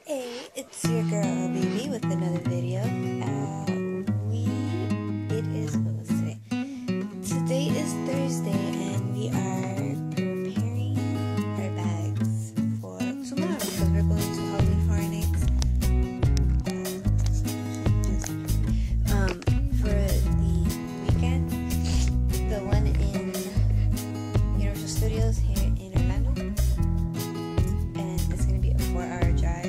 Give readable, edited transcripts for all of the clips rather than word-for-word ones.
Hey, it's your girl BB with another video. It is what was today? Today is Thursday, and we are preparing our bags for tomorrow because we're going to Halloween Horror Nights. For the weekend, the one in Universal Studios here in Orlando, and it's gonna be a 4-hour drive.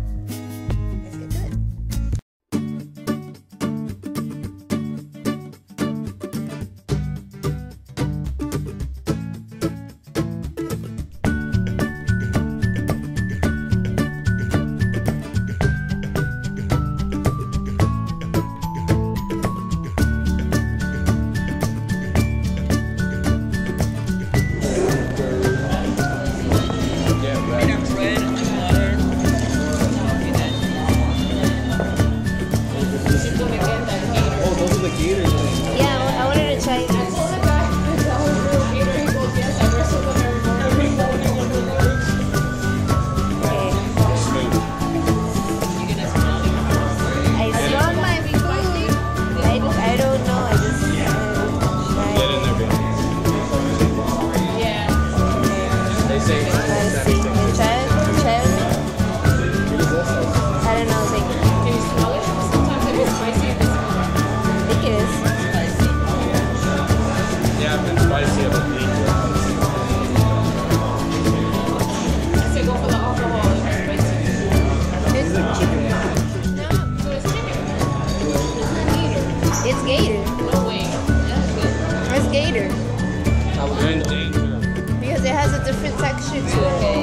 Because it has a different texture to it.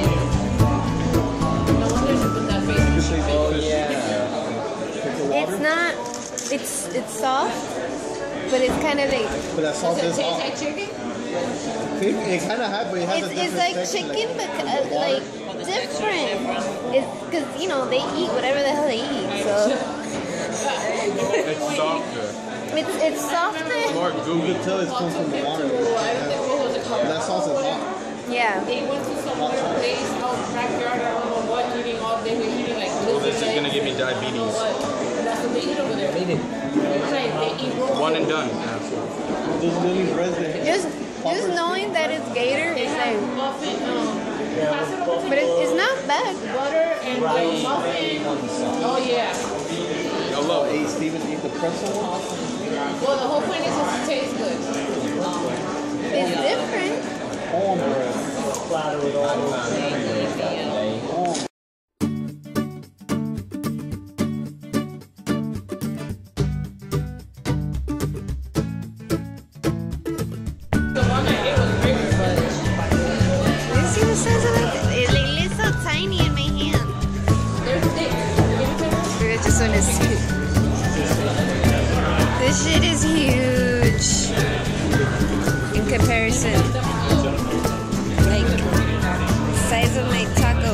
No wonder you put that face. Oh yeah. It's not. It's soft, but it's kind of like. But that sauce is taste like chicken. It kind of has, but it has it's like chicken, but like different. It's because they eat whatever the hell they eat. So. It's softer. It's softer. More gooey. You can tell it's comes from the water. That sauce is hot. Yeah. They went to some place out backyard, I don't know what, eating all day. They were eating like This is gonna give me diabetes. that's what they eat over there. They eat One and done. Those little breads they Just knowing that it's gator is like, muffin, but it's not bad. butter and like muffin. Oh yeah. Hello. Hey, Steven, eat the pretzel one? Well, the whole point is just to taste good. It's different. Cornbread. Platter with all The one I ate was bigger, but You see the size of it? It's so tiny in my hand. they're thick. I just want to see. This shit is huge in comparison. Like, size of my taco.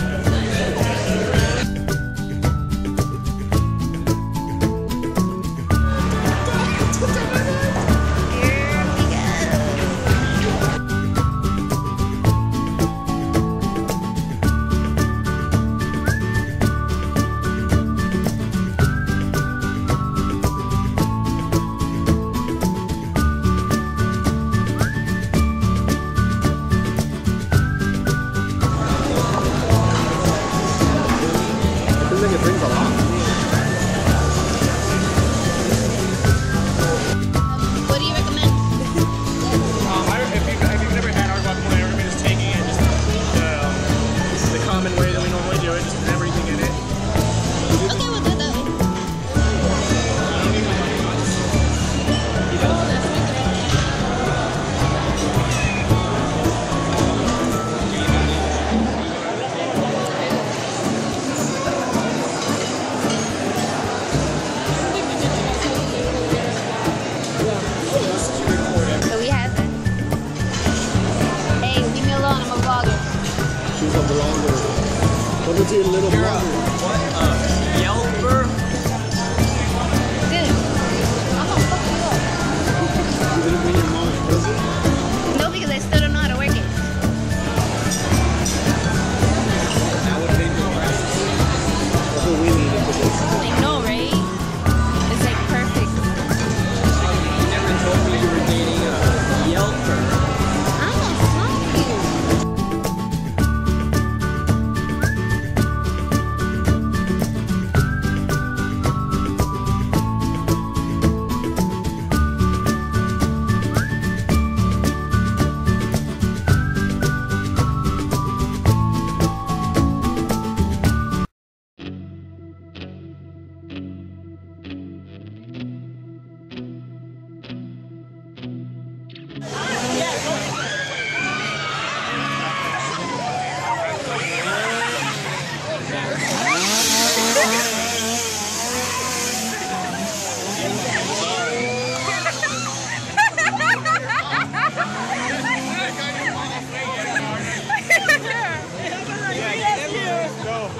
Here we go. it brings a lot. What do you recommend? If you've never had our guacamole, I recommend just taking it just the common way that we normally do it, just everything in it. Okay, we'll do it that way. So we have it. Hey, leave me alone, I'm a vlogger. She's a blogger. What is your little blogger? What? Yelper? Dude, I'm gonna fuck you up. You gonna bring your mom's present? No, because I still don't know how to work it. That would be the price.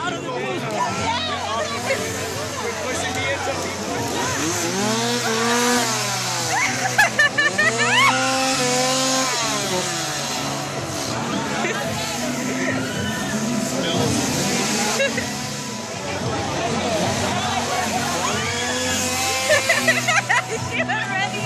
pushing me into people. She was ready.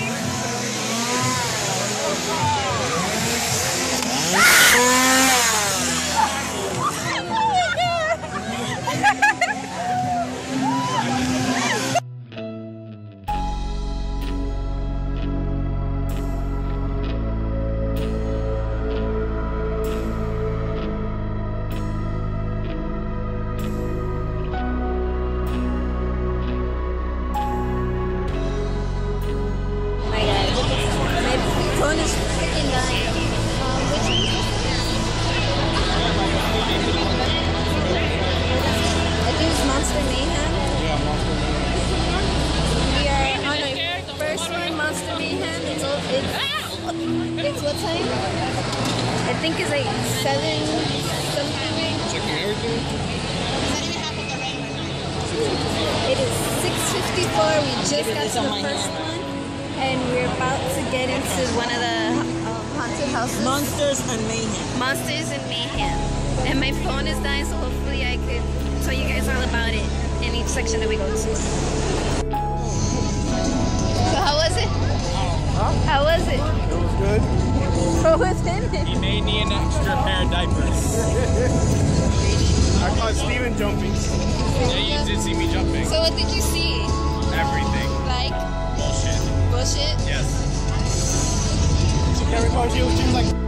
It's what time? I think it's like 7 something. Checking everything? It is 6:54. We just got to the first one, and we're about to get into one of the haunted houses. Monsters and Mayhem. Monsters and Mayhem. And my phone is dying, so hopefully I could tell you guys all about it in each section that we go to. So how was it? How was it? It was good. What was in it? He made me an extra pair of diapers. I caught Steven jumping. Yeah, you did see me jumping. So what did you see? Everything. Like? Bullshit. Bullshit? Yes. She was like...